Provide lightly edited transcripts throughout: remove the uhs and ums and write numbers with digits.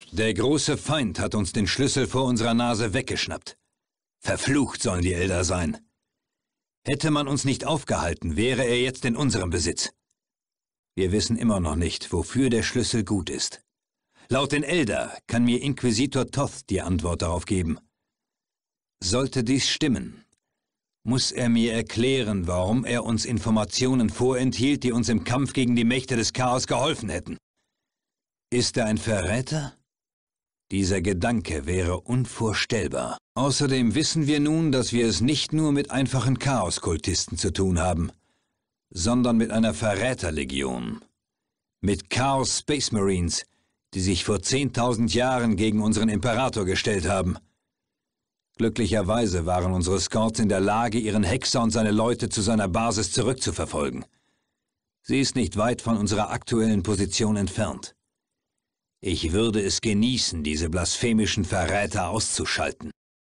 Der große Feind hat uns den Schlüssel vor unserer Nase weggeschnappt. Verflucht sollen die Elder sein. Hätte man uns nicht aufgehalten, wäre er jetzt in unserem Besitz. Wir wissen immer noch nicht, wofür der Schlüssel gut ist. Laut den Elder kann mir Inquisitor Toth die Antwort darauf geben. Sollte dies stimmen, muss er mir erklären, warum er uns Informationen vorenthielt, die uns im Kampf gegen die Mächte des Chaos geholfen hätten. Ist er ein Verräter? Dieser Gedanke wäre unvorstellbar. Außerdem wissen wir nun, dass wir es nicht nur mit einfachen Chaos-Kultisten zu tun haben, sondern mit einer Verräterlegion. Mit Chaos Space Marines, die sich vor 10.000 Jahren gegen unseren Imperator gestellt haben. Glücklicherweise waren unsere Scouts in der Lage, ihren Hexer und seine Leute zu seiner Basis zurückzuverfolgen. Sie ist nicht weit von unserer aktuellen Position entfernt. Ich würde es genießen, diese blasphemischen Verräter auszuschalten.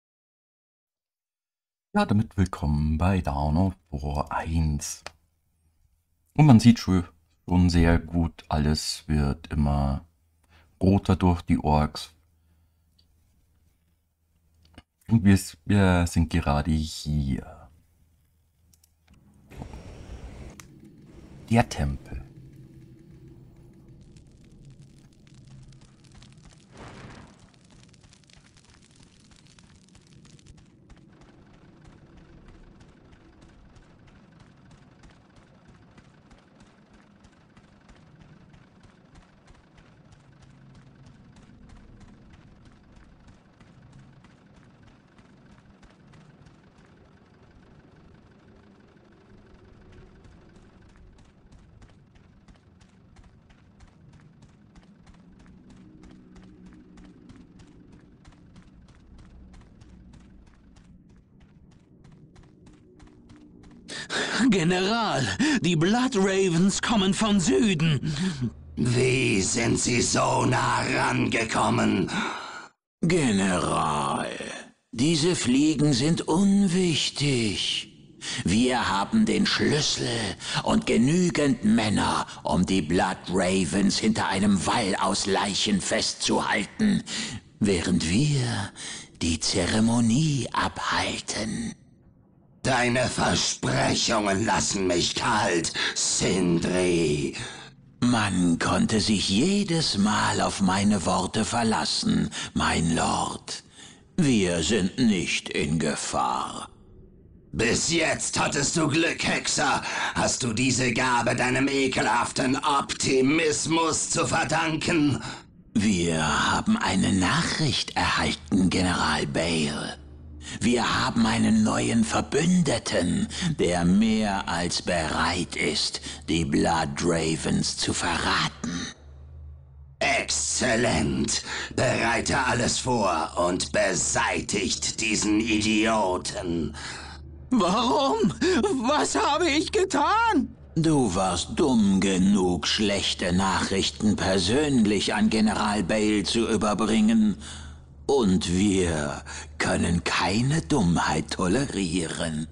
Ja, damit willkommen bei Dawn of War 1. Und man sieht schon sehr gut, alles wird immer roter durch die Orks. Und wir sind gerade hier. Der Tempel. General, die Blood Ravens kommen von Süden. Wie sind Sie so nah rangekommen? General, diese Fliegen sind unwichtig. Wir haben den Schlüssel und genügend Männer, um die Blood Ravens hinter einem Wall aus Leichen festzuhalten, während wir die Zeremonie abhalten. Deine Versprechungen lassen mich kalt, Sindri. Man konnte sich jedes Mal auf meine Worte verlassen, mein Lord. Wir sind nicht in Gefahr. Bis jetzt hattest du Glück, Hexer. Hast du diese Gabe deinem ekelhaften Optimismus zu verdanken? Wir haben eine Nachricht erhalten, General Bale. Wir haben einen neuen Verbündeten, der mehr als bereit ist, die Blood Ravens zu verraten. Exzellent. Bereite alles vor und beseitigt diesen Idioten. Warum? Was habe ich getan? Du warst dumm genug, schlechte Nachrichten persönlich an General Bale zu überbringen. Und wir können keine Dummheit tolerieren.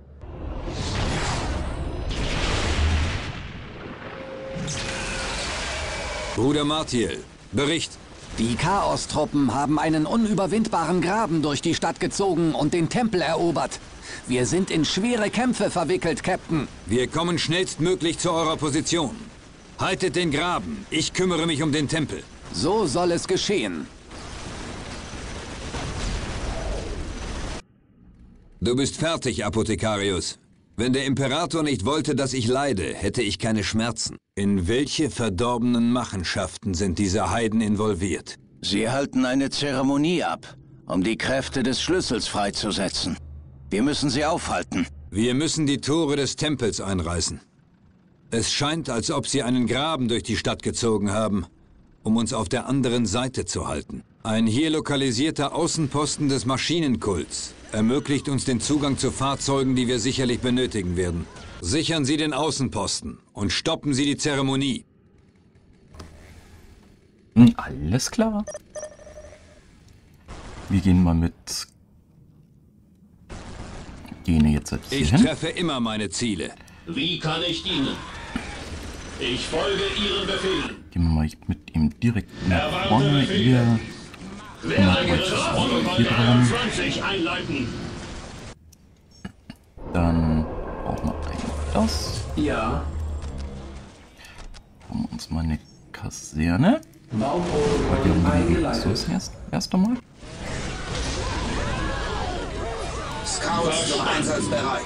Bruder Martiel, Bericht. Die Chaos-Truppen haben einen unüberwindbaren Graben durch die Stadt gezogen und den Tempel erobert. Wir sind in schwere Kämpfe verwickelt, Captain. Wir kommen schnellstmöglich zu eurer Position. Haltet den Graben, ich kümmere mich um den Tempel. So soll es geschehen. Du bist fertig, Apothekarius. Wenn der Imperator nicht wollte, dass ich leide, hätte ich keine Schmerzen. In welche verdorbenen Machenschaften sind diese Heiden involviert? Sie halten eine Zeremonie ab, um die Kräfte des Schlüssels freizusetzen. Wir müssen sie aufhalten. Wir müssen die Tore des Tempels einreißen. Es scheint, als ob sie einen Graben durch die Stadt gezogen haben, um uns auf der anderen Seite zu halten. Ein hier lokalisierter Außenposten des Maschinenkults ermöglicht uns den Zugang zu Fahrzeugen, die wir sicherlich benötigen werden. Sichern Sie den Außenposten und stoppen Sie die Zeremonie. Alles klar. Wir gehen mal mit Gene jetzt hier Ich hin. treffe immer meine Ziele. Wie kann ich dienen? Ich folge Ihren Befehlen. Gehen wir mal mit ihm trotzdem direkt nach vorne. Ihr kümmert euch hier dran. Dann brauchen wir eigentlich das. Ja. Brauchen wir uns mal eine Kaserne. Bauprotokoll eingeleitet. Erst einmal. Scouts zum Einsatz bereit.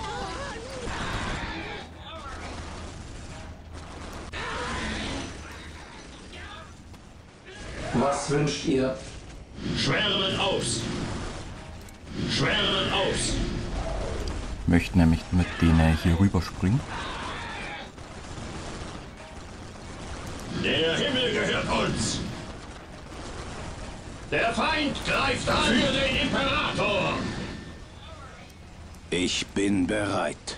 Was wünscht ihr? Schwärmen aus! Schwärmen aus! Möchte nämlich mit denen hier rüberspringen. Der Himmel gehört uns! Der Feind greift an! Für den Imperator! Ich bin bereit.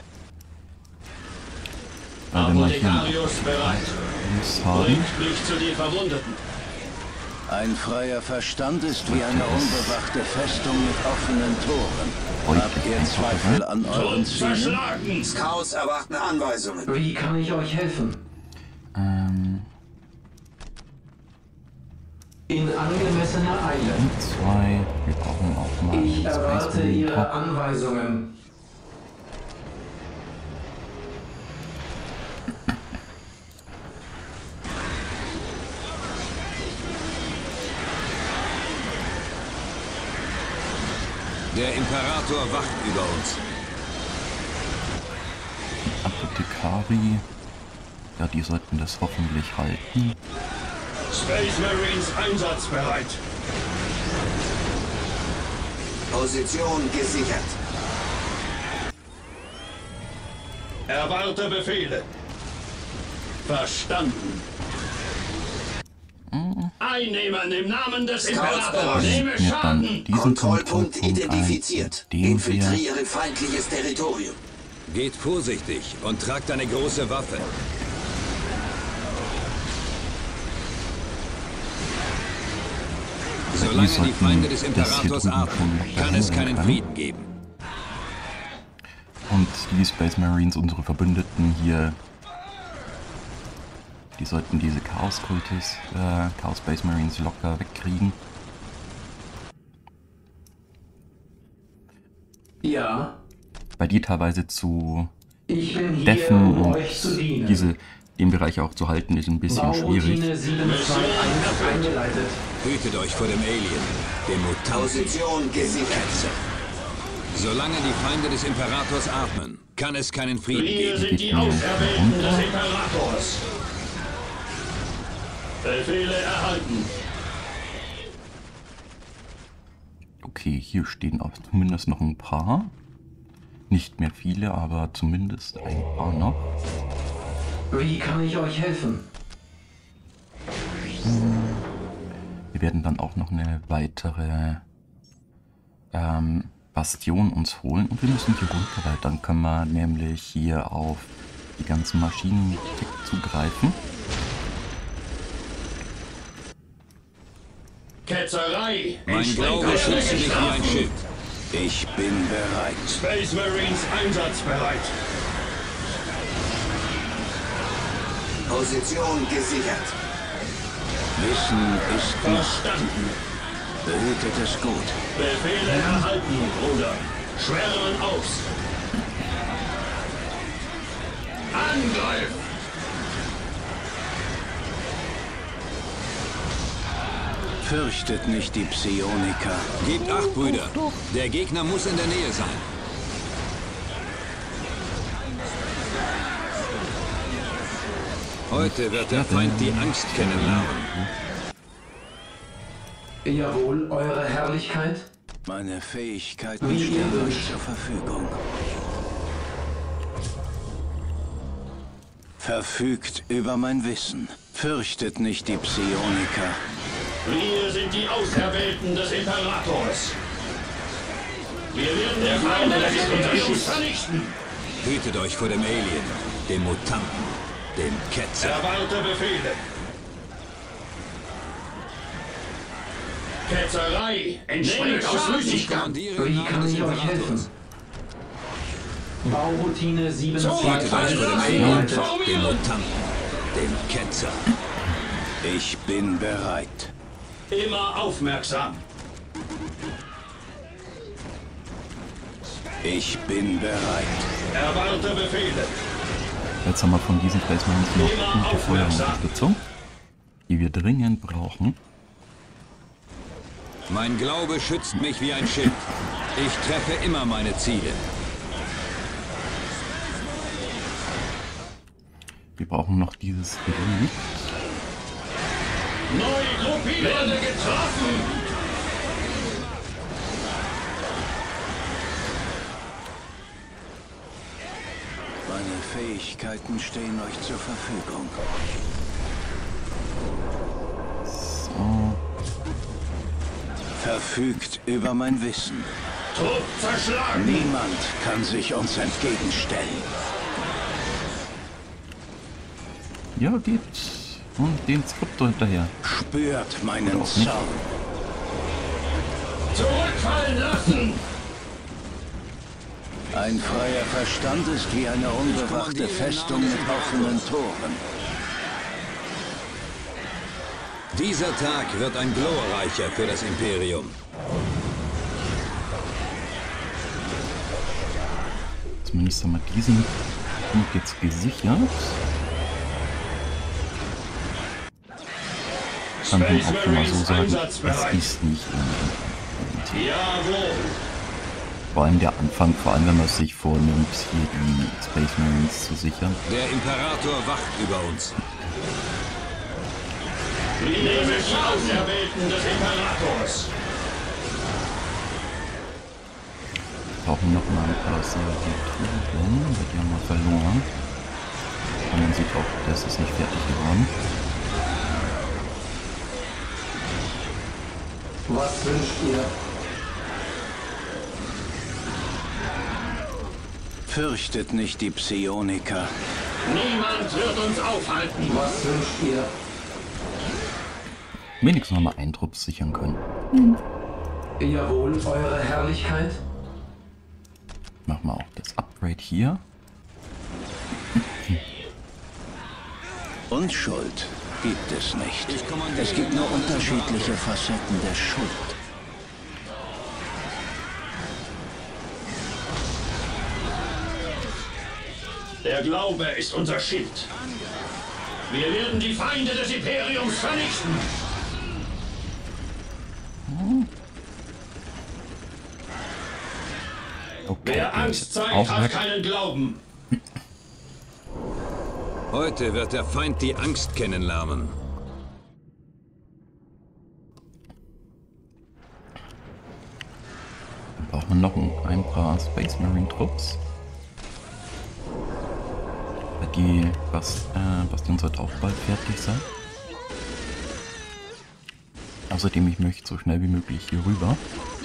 Wenn wir hier Apothekarius bereit! nichts haben. Bringt mich zu den Verwundeten! Ein freier Verstand ist wie eine unbewachte Festung mit offenen Toren. Habt ihr Zweifel an euren Und Zielen? zerschlagen! Scouts erwarten Anweisungen. Wie kann ich euch helfen? In angemessener Eile. Und zwei. Wir brauchen auch mal Ich einen erwarte Space Marine Ihre Top. Anweisungen. Der Imperator wacht über uns. Apothekari. Ja, die sollten das hoffentlich halten. Space Marines einsatzbereit! Position gesichert. Erwarte Befehle! Verstanden! Einnehmen im Namen des Imperators! Nehme Mir dann Schaden! diesen Kontrollpunkt Kontrollpunkt identifiziert. ein, den wir Infiltriere feindliches Territorium. Geht vorsichtig und tragt eine große Waffe. Solange die Feinde des Imperators atmen, kann es keinen Frieden geben. Und die Space Marines, unsere Verbündeten hier, die sollten diese Chaos Space Marines locker wegkriegen. Ja. Bei die teilweise zu Ich bin hier, deffen um und euch zu dienen. den Bereich auch zu halten, ist ein bisschen schwierig. Bauroutine 721 eingeleitet. Hütet euch vor dem Alien, dem Mutanten. Position gesichert. Solange die Feinde des Imperators atmen, kann es keinen Frieden Wir geben. sind die Auserwählten des Imperators! Befehle erhalten! Okay, hier stehen auch zumindest noch ein paar. Nicht mehr viele, aber zumindest ein paar noch. Wie kann ich euch helfen? Wir werden dann auch noch eine weitere Bastion uns holen und wir müssen hier runter, weil dann können wir nämlich hier auf die ganzen Maschinen zugreifen. Ketzerei! Mein Glaube schützt dich wie ein Schild. Ich bin bereit. Space Marines einsatzbereit! Position gesichert. Wissen ist Macht. Verstanden! Behütet es gut. Befehle erhalten, Bruder! Schwärmen aus! Angriff! Fürchtet nicht die Psioniker. Gebt acht, Brüder. Der Gegner muss in der Nähe sein. Heute wird der Feind die Angst kennenlernen. Jawohl, Eure Herrlichkeit. Meine Fähigkeiten Wie ihr stehen euch wünscht. zur Verfügung. Verfügt über mein Wissen. Fürchtet nicht die Psioniker. Wir sind die Auserwählten des Imperators! Wir werden der Feinde des Imperiums vernichten! Hütet euch vor dem Alien, dem Mutanten, dem Ketzer. Erwarte Befehle! Ketzerei! Entspringt aus Müßiggang! Wie kann ich euch helfen? Bauroutine Hütet euch vor dem 721 Alien, eingeleitet. dem Mutanten, dem Ketzer. Ich bin bereit. Immer aufmerksam. Ich bin bereit. Erwarte Befehle. Jetzt haben wir von diesen Space Marines noch gute Feuerunterstützung, die wir dringend brauchen. Mein Glaube schützt mich wie ein Schild. Ich treffe immer meine Ziele. Wir brauchen noch dieses Relikt. Neu gruppieren. Werde getroffen. Meine Fähigkeiten stehen euch zur Verfügung. So. Verfügt über mein Wissen. Trupp zerschlagen. Niemand kann sich uns entgegenstellen. Ja, geht's. Und den Skriptor hinterher. Spürt meinen Zorn. Zurückfallen lassen. Ein freier Verstand ist wie eine unbewachte Festung mit offenen Toren. Dieser Tag wird ein glorreicher für das Imperium. Zumindest haben wir diesen Punkt jetzt gesichert. Kann man auch schon mal so sagen, es ist nicht unbedingt. Jawohl. Vor allem der Anfang, vor allem wenn man sich vornimmt, hier die Space Marines zu sichern. Der Imperator wacht über uns. Wir nehmen die Auserwählten des Imperators. Wir brauchen noch mal ein paar Seatituren, die haben wir verloren. Und man sieht auch, das ist nicht fertig geworden. Was wünscht ihr? Fürchtet nicht die Psioniker. Niemand wird uns aufhalten. Was wünscht ihr? Wenigstens noch mal einen Trupp sichern können. Jawohl, eure Herrlichkeit. Machen wir auch das Upgrade hier. Unschuld gibt es nicht. Es gibt nur unterschiedliche Facetten der Schuld. Der Glaube ist unser Schild. Wir werden die Feinde des Imperiums vernichten. Okay, Wer Angst zeigt, hat keinen Glauben. Heute wird der Feind die Angst kennenlernen. Dann braucht man noch ein paar Space Marine Trupps. Die Bastion sollte auch bald fertig sein. Außerdem, ich möchte so schnell wie möglich hier rüber.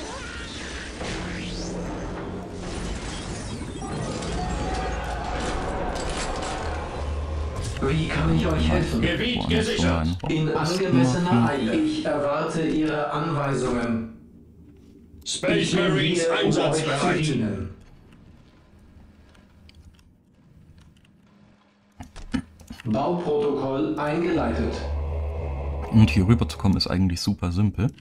Wie kann ich euch helfen? Gebiet gesichert. In angemessener Eile. Ich erwarte Ihre Anweisungen. Space Marines einsatzbereit. Bauprotokoll eingeleitet. Und hier rüber zu kommen ist eigentlich super simpel.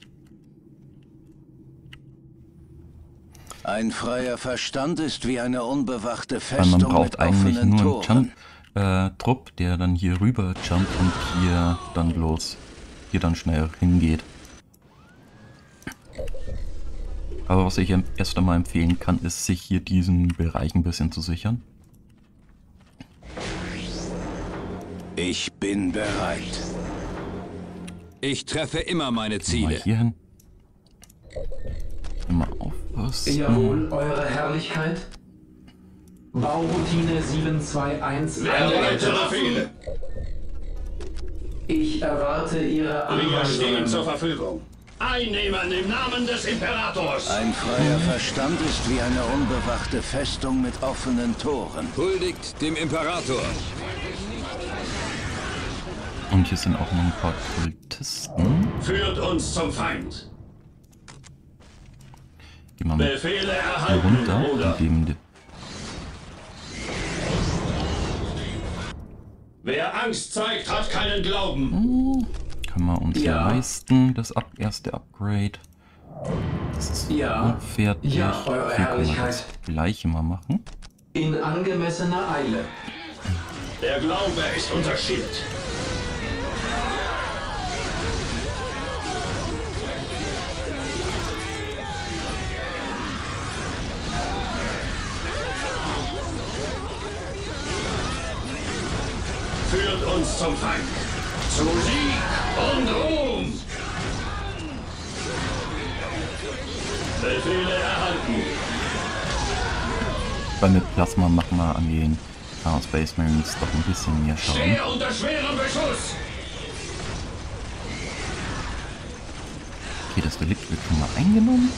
Ein freier Verstand ist wie eine unbewachte Weil Festung man braucht mit eigentlich offenen nur Toren. einen Trupp, der dann hier rüber jumpt und hier dann schnell hingeht. Aber was ich erst einmal empfehlen kann, ist, sich hier diesen Bereich ein bisschen zu sichern. Ich bin bereit. Ich treffe immer meine Mal Ziele. hier hin. Immer aufpassen. Jawohl, eure Herrlichkeit. Bauroutine 721 Weitere Befehle. Ich erwarte Ihre Wir stehen zur Anweisungen. Verfügung. Einnehmen im Namen des Imperators. Ein freier Verstand ist wie eine unbewachte Festung mit offenen Toren. Huldigt dem Imperator. Und hier sind auch noch ein paar Kultisten. Führt uns zum Feind. Gehen wir mal Befehle hier erhalten, runter Bruder. und geben Wer Angst zeigt, hat keinen Glauben. können wir uns hier leisten, das erste Upgrade. Das ist fertig. Ja, Eure Hier können wir Herrlichkeit. das gleiche mal machen. In angemessener Eile. Der Glaube ist unser Schild. Führt uns zum Feind. Zu Sieg und Ruhm. Befehle erhalten. Weil mit Plasma machen wir an den Chaos Space Marines doch ein bisschen mehr Schaden. Stehe unter schwerem Beschuss. Okay, das Relikt wird schon mal eingenommen.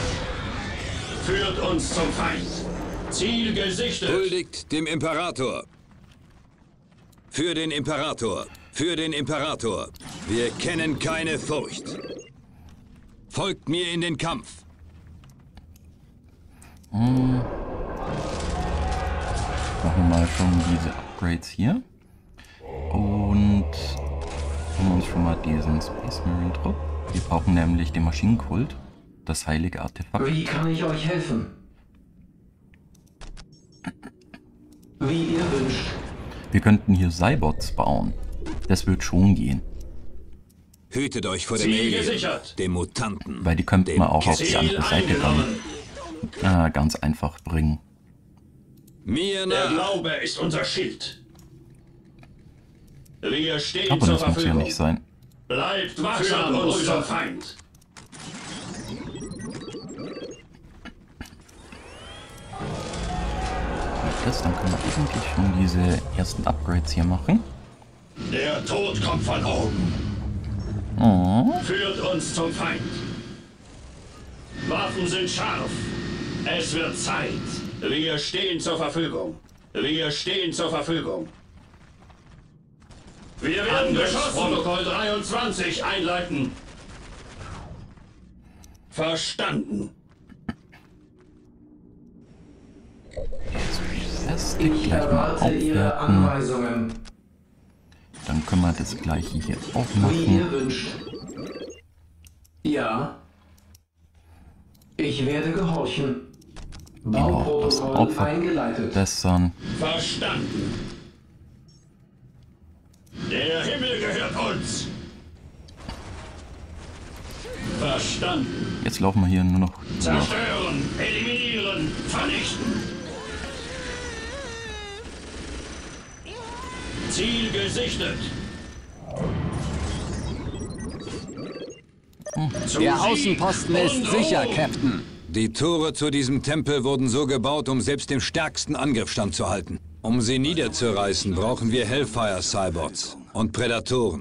Führt uns zum Feind. Ziel gesichtet. Huldigt dem Imperator. Für den Imperator. Für den Imperator. Wir kennen keine Furcht. Folgt mir in den Kampf. Machen wir mal schon diese Upgrades hier. Und holen uns schon mal diesen Space Marine Trupp. Wir brauchen nämlich den Maschinenkult, das heilige Artefakt. Wie kann ich euch helfen? Wie ihr wünscht. Wir könnten hier Cybots bauen. Das wird schon gehen. Hütet euch vor dem Ziel Alien, gesichert. dem Mutanten. Weil die könnten wir auch auf die andere Seite dann ganz einfach bringen. Mir Der nach. Glaube ist unser Schild. Wir stehen Aber zur das muss ja Verfügung. nicht sein. Bleibt wachsam, unser Feind. Dann können wir eigentlich schon diese ersten Upgrades hier machen. Der Tod kommt von oben. Oh. Führt uns zum Feind. Waffen sind scharf. Es wird Zeit. Wir stehen zur Verfügung. Wir stehen zur Verfügung. Wir werden Protokoll 23 einleiten. Verstanden. Das gleich Ich mal erwarte Ihre aufwerten. Anweisungen. Dann können wir das gleiche hier auch Wie ihr machen. wünscht. Ja. Ich werde gehorchen. Genau, das auch Bauprotokoll eingeleitet. verbessern. Verstanden. Der Himmel gehört uns. Verstanden. Jetzt laufen wir hier nur noch. Zerstören, eliminieren, vernichten. Ziel gesichtet. Der Außenposten ist sicher, Captain. Die Tore zu diesem Tempel wurden so gebaut, um selbst dem stärksten Angriff standzuhalten. Um sie niederzureißen, brauchen wir Hellfire-Cybots und Prädatoren.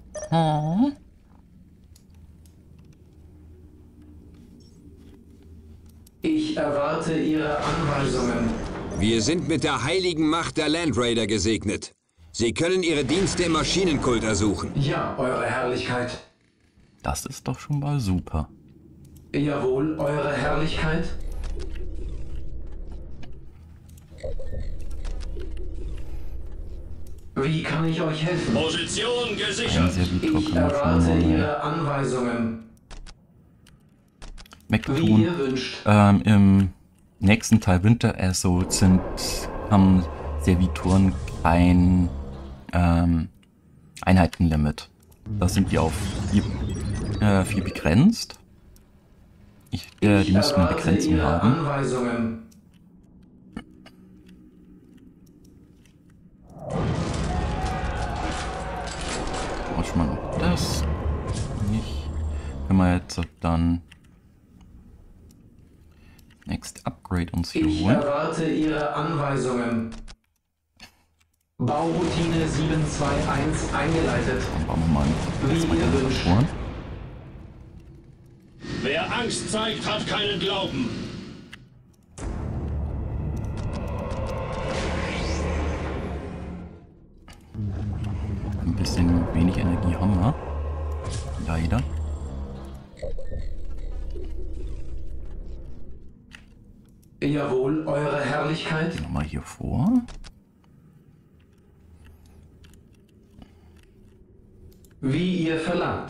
Ich erwarte Ihre Anweisungen. Wir sind mit der heiligen Macht der Land Raider gesegnet. Sie können ihre Dienste im Maschinenkult ersuchen. Ja, Eure Herrlichkeit. Das ist doch schon mal super. Jawohl, Eure Herrlichkeit. Wie kann ich euch helfen? Position Ein gesichert. Servitor Ich können wir erwarte schon mal Ihre Anweisungen. Wie wegtun. ihr wünscht. Im nächsten Teil Winter Assault haben Servitoren kein Einheitenlimit. Da sind die auf 4 begrenzt. Die müssten eine Begrenzung Ihre haben. Anweisungen. Brauche mal noch das. Nicht. Können wir jetzt dann Next Upgrade uns hier Ich holen. erwarte Ihre Anweisungen. Bauroutine 721 eingeleitet. Dann bauen wir mal Wie erstmal ihr die wünscht. Motoren. Wer Angst zeigt, hat keinen Glauben. Ein bisschen wenig Energie haben wir. Leider. Jawohl, Eure Herrlichkeit. Nochmal hier vor. Wie ihr verlangt.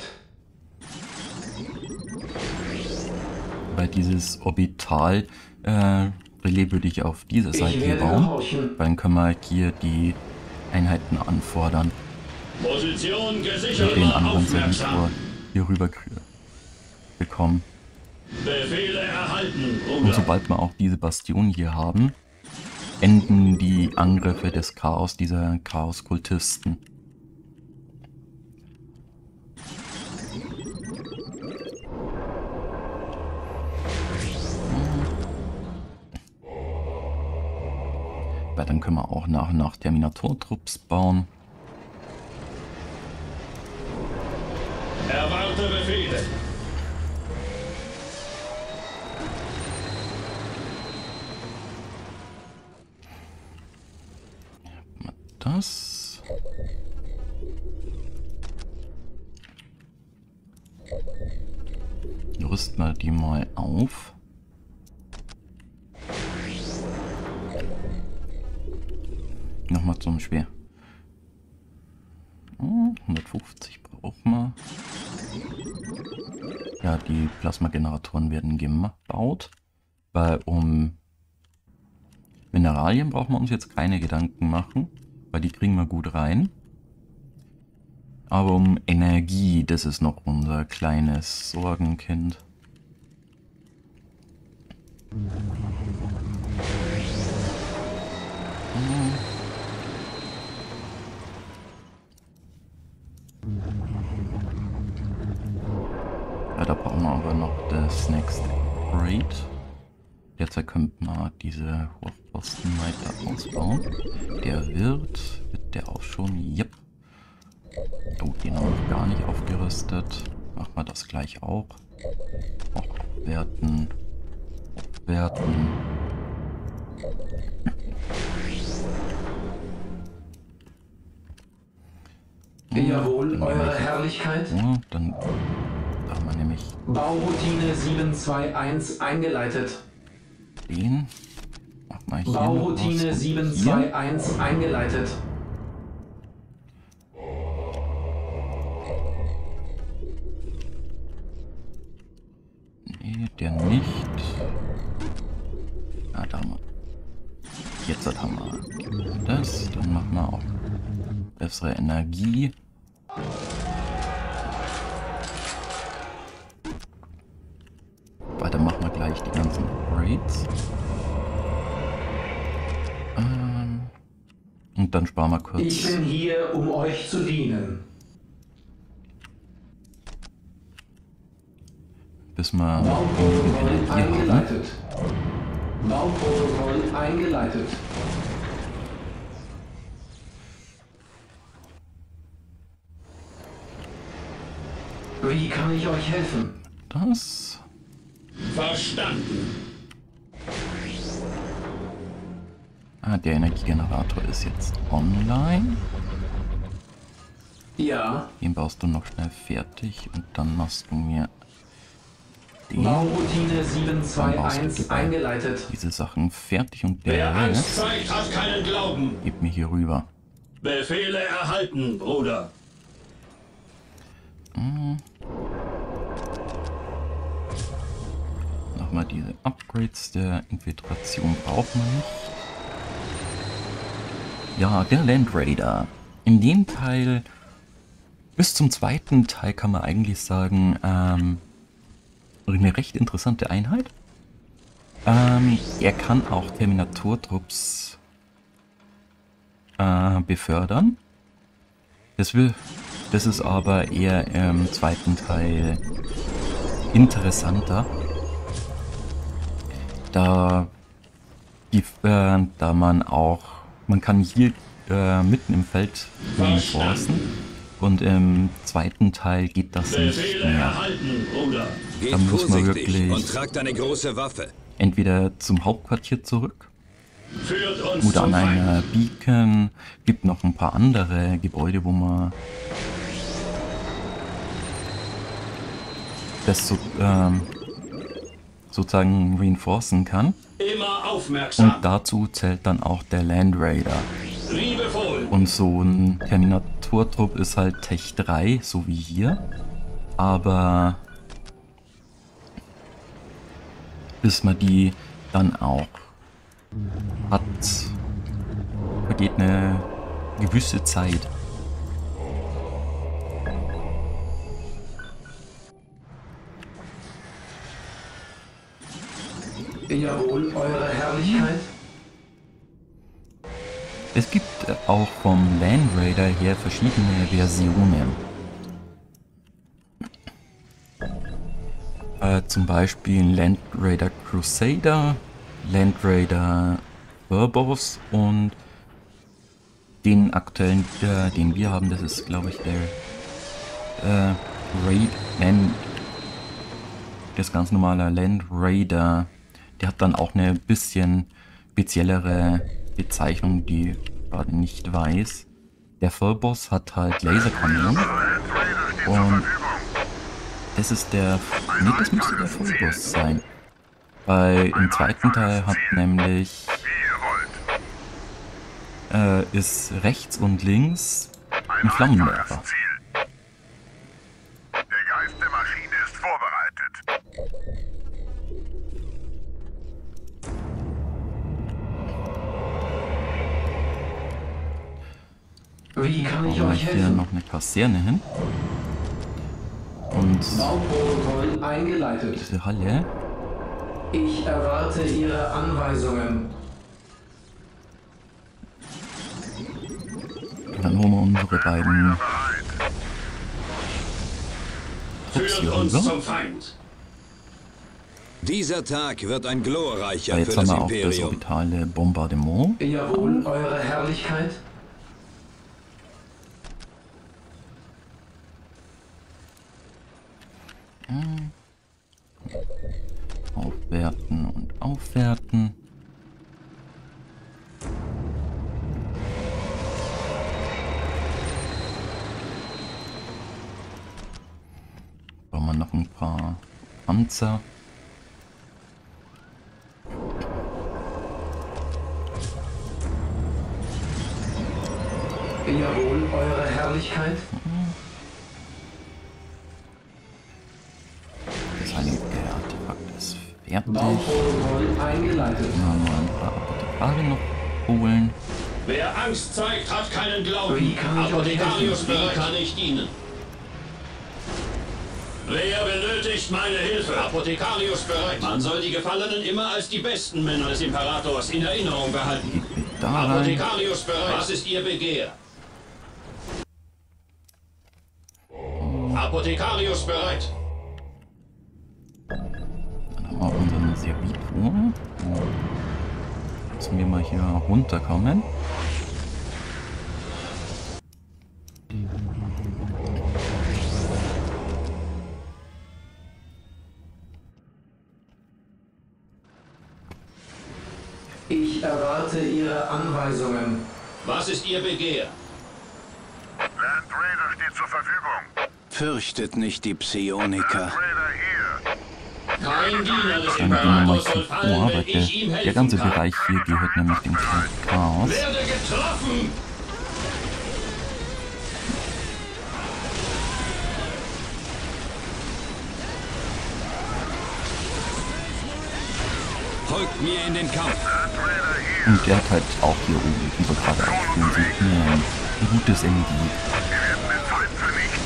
Weil dieses Orbital Relais würde ich auf diese Seite hier bauen. Dann können wir hier die Einheiten anfordern. Position gesichert. Den anderen Sektor hier rüber bekommen. Befehle erhalten. Und sobald wir auch diese Bastion hier haben, enden die Angriffe des Chaos, dieser Chaos-Kultisten. Weil dann können wir auch nach und nach Terminator-Trupps bauen. Erwarte Befehle. Das. Rüsten wir die mal auf. Nochmal zum Schwer. 150 brauchen wir. Ja, die Plasmageneratoren werden gebaut. Weil um Mineralien brauchen wir uns jetzt keine Gedanken machen, weil die kriegen wir gut rein. Aber um Energie, das ist noch unser kleines Sorgenkind. Ja, da brauchen wir aber noch das Next Upgrade. Derzeit könnten wir diese Hochposten weiter ausbauen. Wird der auch schon? Yep. Oh, den haben wir noch gar nicht aufgerüstet. Machen wir das gleich auch. Aufwerten. Aufwerten. Jawohl, Eure Herrlichkeit. Ja, dann haben wir nämlich Bauroutine 721 eingeleitet. den. Mach mal hier Bauroutine 721 eingeleitet. Nee, der nicht. Ah, da haben wir. Jetzt haben wir das. Dann machen wir auch bessere Energie. Weiter machen wir gleich die ganzen Upgrades. Und dann sparen wir kurz. Ich bin hier, um euch zu dienen. Bis wir Bauprotokoll eingeleitet. Bauprotokoll eingeleitet. Wie kann ich euch helfen? Das. Verstanden. Ah, der Energiegenerator ist jetzt online. Ja. Den baust du noch schnell fertig und dann machst du mir den. Bauroutine 721 eingeleitet. Diese Sachen fertig und Wer der Angst Rest zeigt, hat keinen Glauben. gib mir hier rüber. Befehle erhalten, Bruder. Nochmal diese Upgrades der Infiltration braucht man nicht. Ja, der Land Raider. In dem Teil, bis zum zweiten Teil kann man eigentlich sagen, eine recht interessante Einheit. Er kann auch Terminator-Trupps befördern. Das ist aber eher im zweiten Teil interessanter. Da man kann hier mitten im Feld reinforcen und im zweiten Teil geht das nicht mehr. Da muss man wirklich und tragt eine große Waffe. entweder zum Hauptquartier zurück Führt uns oder an zum Feind. einer Beacon. Gibt noch ein paar andere Gebäude, wo man das sozusagen reinforcen kann. Immer aufmerksam. Und dazu zählt dann auch der Land Raider. Liebevoll. holen. Und so ein Terminator-Trupp ist halt Tech 3, so wie hier. Aber bis man die dann auch hat, vergeht eine gewisse Zeit. Jawohl, Eure Herrlichkeit. Es gibt auch vom Land Raider her verschiedene Versionen. Zum Beispiel Land Raider Crusader, Land Raider Phobos und den aktuellen, den wir haben, das ist glaube ich der das ganz normale Land Raider. Der hat dann auch eine bisschen speziellere Bezeichnung, die ich gerade nicht weiß. Der Vollboss hat halt Laserkanonen und das ist der... Ne, das müsste der Vollboss sein. Weil im zweiten Teil hat nämlich... ist rechts und links ein Flammenwerfer. Der Geist der Maschine ist vorbereitet. Wie kann ich Da euch hier helfen? noch eine Kaserne hin. Und Bauprotokoll eingeleitet. diese Halle. Ich erwarte Ihre Anweisungen. Dann holen wir unsere beiden Trupps Führt hier uns rüber. zum Feind. Dieser Tag wird ein glorreicher Jetzt für haben das wir auch das Imperium. orbitale Bombardement. Jawohl, Eure Herrlichkeit. Aufwerten und aufwerten. Brauchen wir noch ein paar Panzer. Jawohl, Eure Herrlichkeit. Das heilige Artefakt ist fertig. Bauprotokoll eingeleitet. Dann haben wir ein paar Apothekare noch holen. Wer Angst zeigt, hat keinen Glauben. Wie kann ich euch Apothekarius, helfen? wie kann ich dienen? Wer benötigt meine Hilfe? Apothekarius bereit. Man soll die Gefallenen immer als die besten Männer des Imperators in Erinnerung behalten. Geht mit da rein. Apothekarius bereit. Was ist Ihr Begehr? Apothekarius bereit. Dann haben wir unseren Servitor. Müssen wir mal hier runterkommen. Ich erwarte Ihre Anweisungen. Was ist Ihr Begehr? Land Raider steht zur Verfügung. Fürchtet nicht die Psioniker. Land Raider hier. Kein Diener des Dann gehen wir mal Imperators hier soll fallen, vor, wenn weil ich ihm der helfen ganze kann. Bereich hier gehört nämlich dem Chaos. Werde getroffen! Folgt mir in den Kampf. Und der hat halt auch hier oben, wie wir gerade auch sieht, ein gutes MG. Wir werden den Feind vernichten.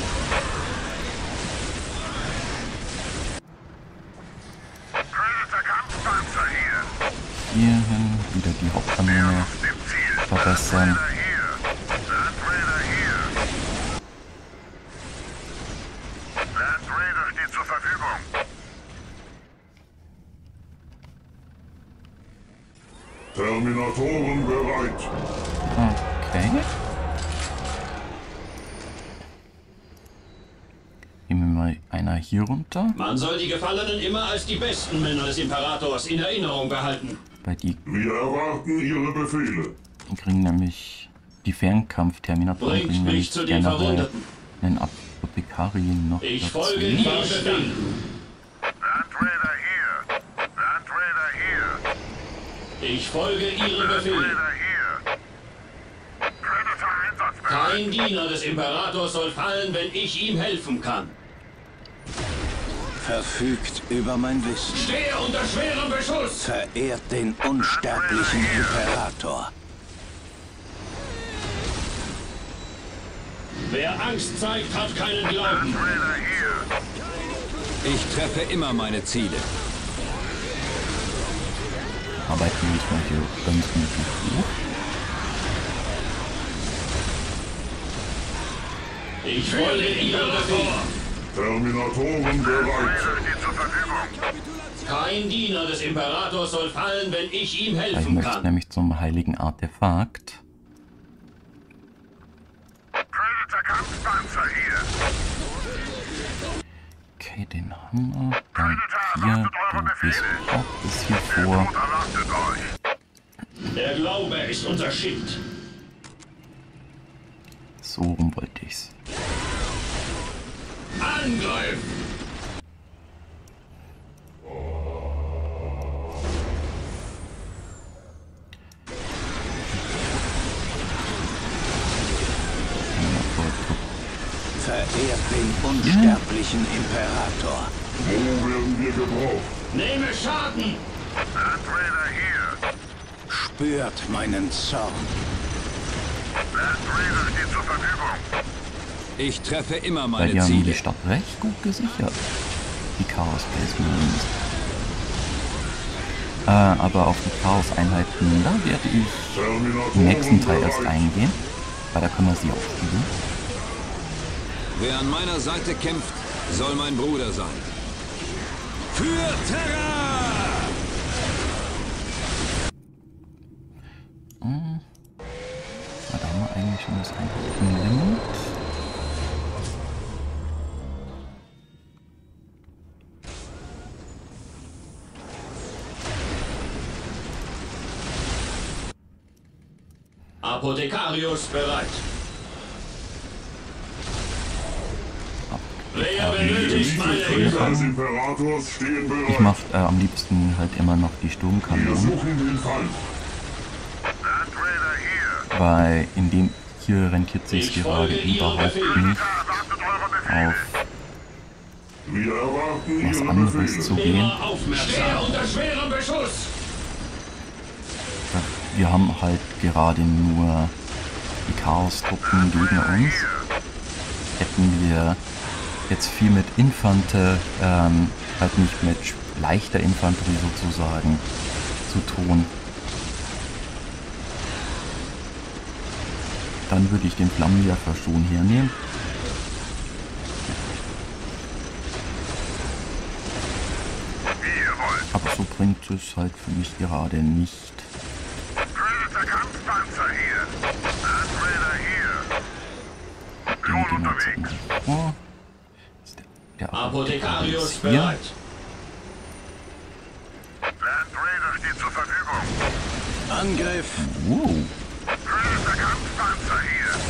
Predator Kampfpanzer hier. Hierhin wieder die Hauptkanone Dem Ziel. verbessern. Raider hier. Land Raider hier. Land Raider steht zur Verfügung. Terminatoren bereit. Okay. Nehmen wir mal einer hier runter. Man soll die Gefallenen immer als die besten Männer des Imperators in Erinnerung behalten. Weil die Wir erwarten Ihre Befehle. kriegen nämlich die Fernkampf-Terminatoren Bringt kriegen mich nämlich zu den generell Verwundeten. einen Apothekari noch Ich dazu. folge Ihren Befehlen. Land Raider hier. Land Raider hier. Ich folge Ihren Land Befehlen. Raider hier. Predator Kein Diener des Imperators soll fallen, wenn ich ihm helfen kann. Verfügt über mein Wissen. Stehe unter schwerem Beschuss! Verehrt den unsterblichen Imperator. Wer Angst zeigt, hat keinen Glauben. Ich treffe immer meine Ziele. Arbeiten wir nicht mal hier ganz gemütlich hoch. Ich folge Ihrem Befehl. Terminatoren bereit. Kein Diener des Imperators soll fallen, wenn ich ihm Ich helfen möchte kann. nämlich zum heiligen Artefakt. Okay, den haben wir. Dann hier, du gehst auch bis hier vor. Der Glaube ist unser Schild. So rum wollte ich's. Angriff! Verehrt den unsterblichen Imperator. Wo werden wir gebraucht? Nehme Schaden! Landraider hier. Spürt meinen Zorn. Landraider steht zur Verfügung. Ich treffe immer Weil meine die haben die Ziele. Stadt recht gut gesichert. Die Chaos Base Marines. Aber auf die Chaos-Einheiten, da werde ich im nächsten Teil erst eingehen. Weil da können wir sie auch spielen. Wer an meiner Seite kämpft, soll mein Bruder sein. Für Terra! Da haben wir eigentlich schon das Einheitenlimit. Apothekarius bereit. Wer Die benötigt meine Elite des Hilfe? Imperators stehen bereit. Ich mache am liebsten halt immer noch die Wir Sturmkanonen, suchen den Feind. Landraider hier. weil in dem hier rentiert sich Ich gerade folge Ihrem überhaupt Befehl. nicht Wartet eure Befehle. auf Wir erwarten was Ihre anderes Befehle. zu gehen. Immer aufmerksam. Stehe unter schwerem Beschuss! Wir haben halt gerade nur die Chaos-Truppen gegen uns. Hätten wir jetzt viel mit Infante, halt nicht mit leichter Infanterie sozusagen, zu tun. Dann würde ich den Flammenwerfer schon hernehmen. Aber so bringt es halt für mich gerade nicht. Predator Kampfpanzer hier. Landraider hier. Den gehen wir jetzt mal vor. Ist der Apothekarius hier. bereit. Landraider steht zur Verfügung. Angriff. Wow. Predator Kampfpanzer hier.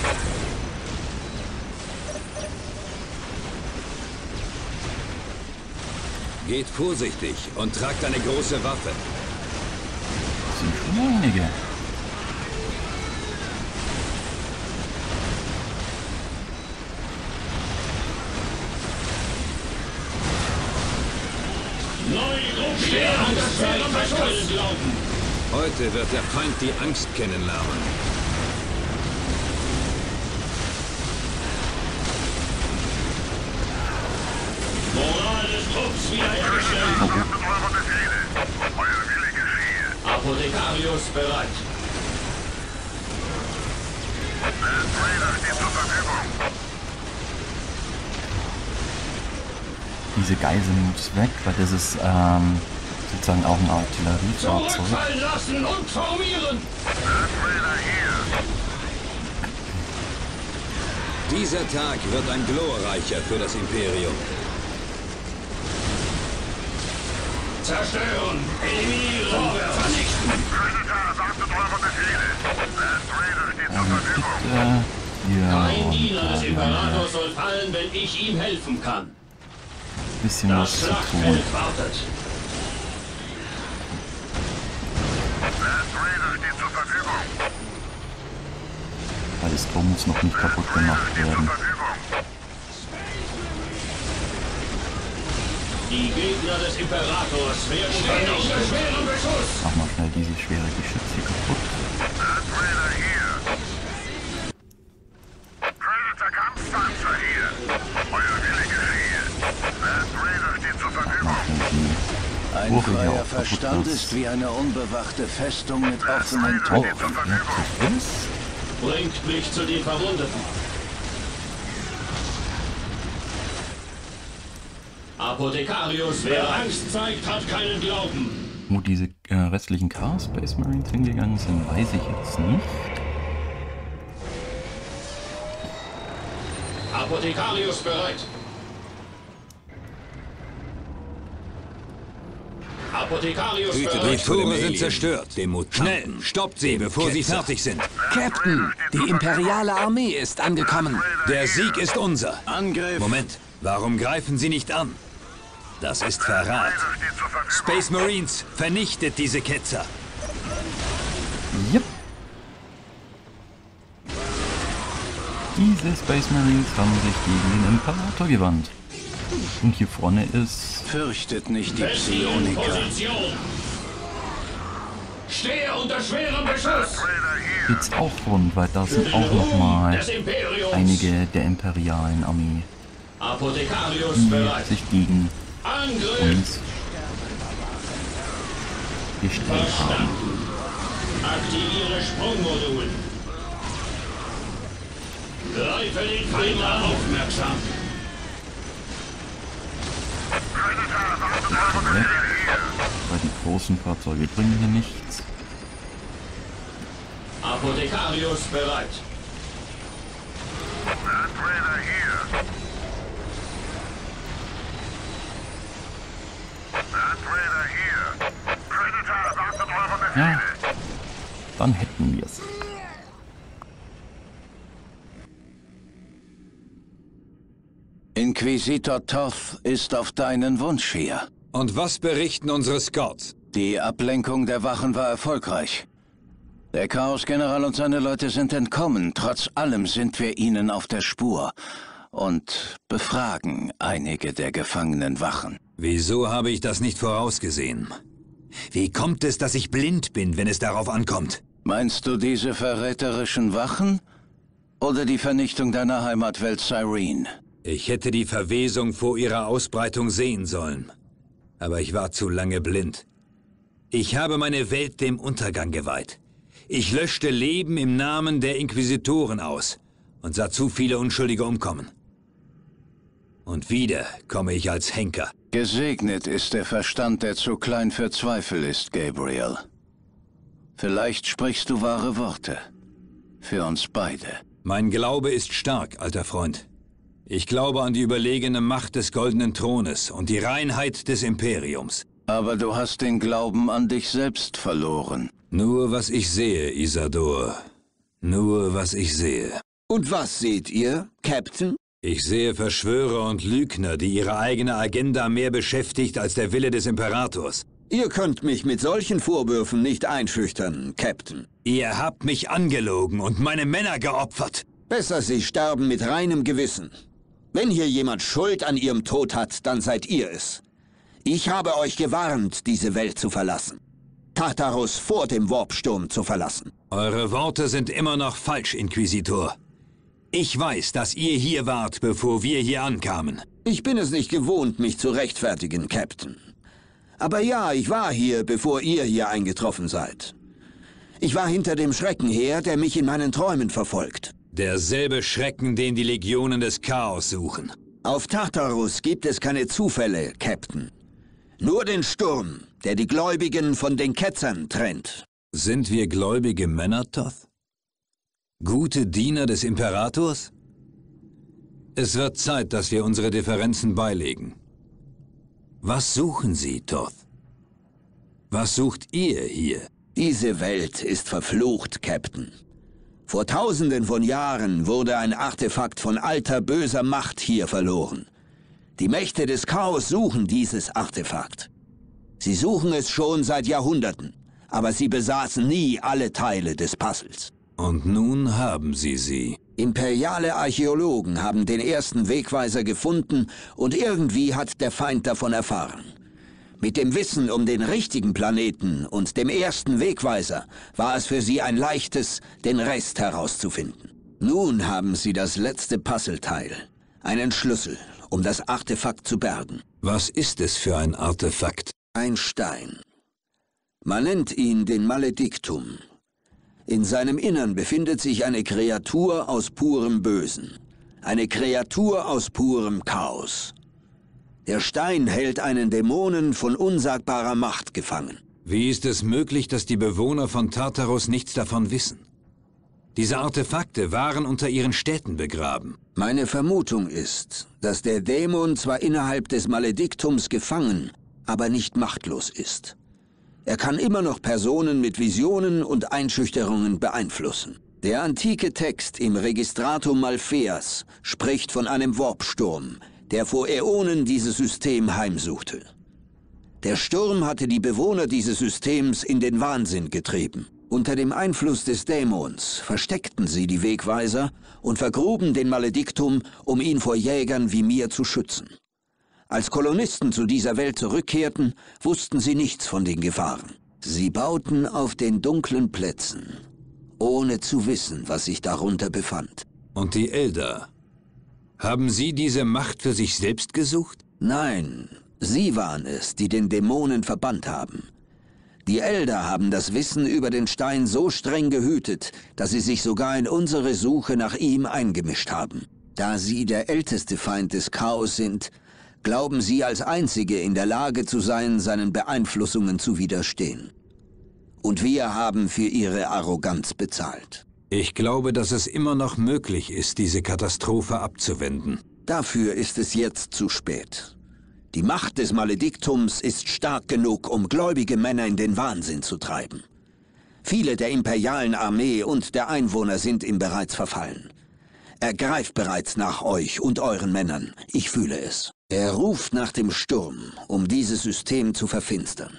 Geht vorsichtig und tragt eine große Waffe. Das sind schon einige. Neue Gruppe. Stehe unter schwerem Beschuss! Glauben. Heute wird der Feind die Angst kennenlernen. Moral des Trupps wiederhergestellt. Wartet eure Befehle. Euer Wille geschehe. Apothekarius bereit. Landraider steht zur Verfügung. Diese Geisel muss weg, weil das ist sozusagen auch ein Artilleriefahrzeug. Zurückfallen lassen und formieren! Landraider hier. Dieser Tag wird ein glorreicher für das Imperium. Zerstören! Eliminieren! Vernichten! Predator, wartet eure Befehle. Landraider steht zur Verfügung. Hier Kein Diener und des da Imperators soll fallen, wenn ich ihm helfen kann. ein bisschen was Das zu tun. Schlachtfeld wartet. Landraider steht zur Verfügung. Weil das Tor muss noch nicht kaputt gemacht werden. Die Gegner des Imperators werden unter schwerem Beschuss. Mach mal schnell diese schwere Geschütz hier kaputt. Predator Kampfpanzer hier. Euer Wille geschehe. Last Raider steht zur Verfügung. Ein freier Verstand ist wie eine unbewachte Festung mit offenen Toren. Bringt mich zu den Verwundeten. Apothekarius, wer Angst zeigt, hat keinen Glauben. Wo diese restlichen Chaos Space Marines hingegangen sind, weiß ich jetzt nicht. Apothekarius bereit. Apothekarius bereit. Die Tore sind zerstört. Schnell, stoppt sie, bevor sie fertig sind. Captain, die imperiale Armee ist angekommen. Der Sieg ist unser. Angriff! Moment, warum greifen Sie nicht an? Das ist Verrat. Space Marines, vernichtet diese Ketzer. Yep. Diese Space Marines haben sich gegen den Imperator gewandt. Und hier vorne ist... Fürchtet nicht die Psioniker. Stehe unter schwerem Beschuss. Geht's auch rund, weil da sind auch nochmal einige der imperialen Armee, die sich gegen uns gestellt haben. Aktiviere Sprungmodul. Greife den Feind an, aufmerksam. Okay. Weil die großen Fahrzeuge bringen hier nichts. Apothekarius bereit. Ja, dann hätten wir es. Inquisitor Toth ist auf deinen Wunsch hier. Und was berichten unsere Scouts? Die Ablenkung der Wachen war erfolgreich. Der Chaos-General und seine Leute sind entkommen. Trotz allem sind wir ihnen auf der Spur und befragen einige der gefangenen Wachen. Wieso habe ich das nicht vorausgesehen? Wie kommt es, dass ich blind bin, wenn es darauf ankommt? Meinst du diese verräterischen Wachen oder die Vernichtung deiner Heimatwelt Cyrene? Ich hätte die Verwesung vor ihrer Ausbreitung sehen sollen. Aber ich war zu lange blind. Ich habe meine Welt dem Untergang geweiht. Ich löschte Leben im Namen der Inquisitoren aus und sah zu viele Unschuldige umkommen. Und wieder komme ich als Henker. Gesegnet ist der Verstand, der zu klein für Zweifel ist, Gabriel. Vielleicht sprichst du wahre Worte. Für uns beide. Mein Glaube ist stark, alter Freund. Ich glaube an die überlegene Macht des Goldenen Thrones und die Reinheit des Imperiums. Aber du hast den Glauben an dich selbst verloren. Nur was ich sehe, Isador. Nur was ich sehe. Und was seht ihr, Captain? Ich sehe Verschwörer und Lügner, die ihre eigene Agenda mehr beschäftigt als der Wille des Imperators. Ihr könnt mich mit solchen Vorwürfen nicht einschüchtern, Captain. Ihr habt mich angelogen und meine Männer geopfert. Besser, sie sterben mit reinem Gewissen. Wenn hier jemand Schuld an ihrem Tod hat, dann seid ihr es. Ich habe euch gewarnt, diese Welt zu verlassen. Tartarus vor dem Warpsturm zu verlassen. Eure Worte sind immer noch falsch, Inquisitor. Ich weiß, dass ihr hier wart, bevor wir hier ankamen. Ich bin es nicht gewohnt, mich zu rechtfertigen, Captain. Aber ja, ich war hier, bevor ihr hier eingetroffen seid. Ich war hinter dem Schrecken her, der mich in meinen Träumen verfolgt. Derselbe Schrecken, den die Legionen des Chaos suchen. Auf Tartarus gibt es keine Zufälle, Captain. Nur den Sturm, der die Gläubigen von den Ketzern trennt. Sind wir gläubige Männer, Toth? Gute Diener des Imperators? Es wird Zeit, dass wir unsere Differenzen beilegen. Was suchen Sie, Toth? Was sucht ihr hier? Diese Welt ist verflucht, Captain. Vor Tausenden von Jahren wurde ein Artefakt von alter, böser Macht hier verloren. Die Mächte des Chaos suchen dieses Artefakt. Sie suchen es schon seit Jahrhunderten, aber sie besaßen nie alle Teile des Puzzles. Und nun haben sie. Imperiale Archäologen haben den ersten Wegweiser gefunden und irgendwie hat der Feind davon erfahren. Mit dem Wissen um den richtigen Planeten und dem ersten Wegweiser war es für sie ein leichtes, den Rest herauszufinden. Nun haben sie das letzte Puzzleteil, einen Schlüssel, um das Artefakt zu bergen. Was ist es für ein Artefakt? Ein Stein. Man nennt ihn den Malediktum. In seinem Innern befindet sich eine Kreatur aus purem Bösen. Eine Kreatur aus purem Chaos. Der Stein hält einen Dämonen von unsagbarer Macht gefangen. Wie ist es möglich, dass die Bewohner von Tartarus nichts davon wissen? Diese Artefakte waren unter ihren Städten begraben. Meine Vermutung ist, dass der Dämon zwar innerhalb des Malediktums gefangen, aber nicht machtlos ist. Er kann immer noch Personen mit Visionen und Einschüchterungen beeinflussen. Der antike Text im Registratum Malpheas spricht von einem Warpsturm, der vor Äonen dieses System heimsuchte. Der Sturm hatte die Bewohner dieses Systems in den Wahnsinn getrieben. Unter dem Einfluss des Dämons versteckten sie die Wegweiser und vergruben den Malediktum, um ihn vor Jägern wie mir zu schützen. Als Kolonisten zu dieser Welt zurückkehrten, wussten sie nichts von den Gefahren. Sie bauten auf den dunklen Plätzen, ohne zu wissen, was sich darunter befand. Und die Elder? Haben sie diese Macht für sich selbst gesucht? Nein, sie waren es, die den Dämonen verbannt haben. Die Elder haben das Wissen über den Stein so streng gehütet, dass sie sich sogar in unsere Suche nach ihm eingemischt haben. Da sie der älteste Feind des Chaos sind, glauben sie als Einzige in der Lage zu sein, seinen Beeinflussungen zu widerstehen. Und wir haben für ihre Arroganz bezahlt. Ich glaube, dass es immer noch möglich ist, diese Katastrophe abzuwenden. Dafür ist es jetzt zu spät. Die Macht des Malediktums ist stark genug, um gläubige Männer in den Wahnsinn zu treiben. Viele der imperialen Armee und der Einwohner sind ihm bereits verfallen. Er greift bereits nach euch und euren Männern. Ich fühle es. Er ruft nach dem Sturm, um dieses System zu verfinstern.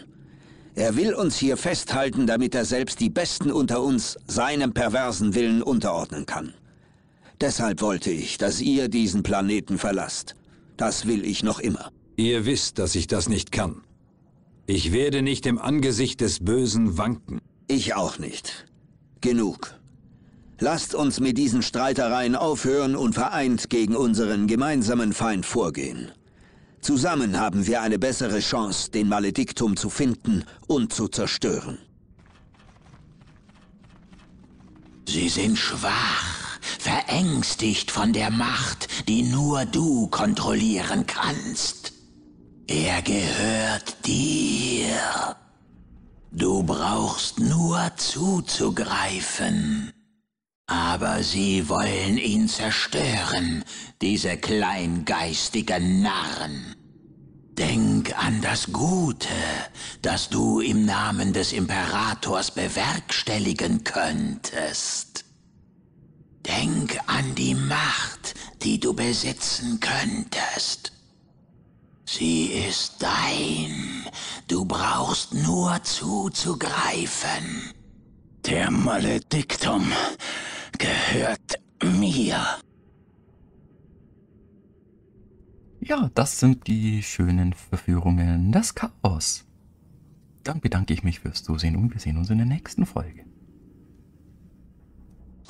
Er will uns hier festhalten, damit er selbst die Besten unter uns seinem perversen Willen unterordnen kann. Deshalb wollte ich, dass ihr diesen Planeten verlasst. Das will ich noch immer. Ihr wisst, dass ich das nicht kann. Ich werde nicht im Angesicht des Bösen wanken. Ich auch nicht. Genug. Lasst uns mit diesen Streitereien aufhören und vereint gegen unseren gemeinsamen Feind vorgehen. Zusammen haben wir eine bessere Chance, den Malediktum zu finden und zu zerstören. Sie sind schwach, verängstigt von der Macht, die nur du kontrollieren kannst. Er gehört dir. Du brauchst nur zuzugreifen. Aber sie wollen ihn zerstören, diese kleingeistigen Narren. Denk an das Gute, das du im Namen des Imperators bewerkstelligen könntest. Denk an die Macht, die du besitzen könntest. Sie ist dein. Du brauchst nur zuzugreifen. Der Malediktum gehört mir. Ja, das sind die schönen Verführungen des Chaos. Dann bedanke ich mich fürs Zusehen und wir sehen uns in der nächsten Folge.